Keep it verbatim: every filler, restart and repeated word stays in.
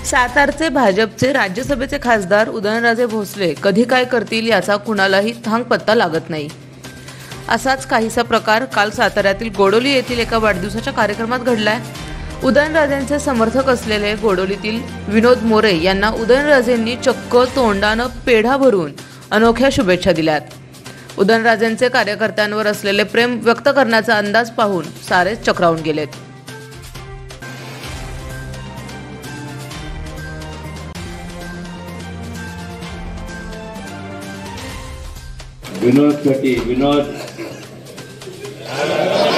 सातारचे भाजपचे राज्यसभेचे खासदार उदयनराजे भोसले कधी काय करतील याचा कुणालाही थांग पत्ता लागत नाही. असाच काहीसा प्रकार काल साताऱ्यातील गोडोली येथील एका वाढदिवसाच्या कार्यक्रमात घडलाय. उदयनराजेंचे समर्थक असलेले गोडोलीतील विनोद मोरे यांना उदयनराजेंनी चक्क तोंडानं पेढा भरून अनोख्या शुभेच्छा दिल्यात. उदयनराजेंचे कार्यकर्त्यांवर असलेले प्रेम व्यक्त करण्याचा अंदाज पाहून सारेच चक्रावून गेलेत. विनोद साठी विनोद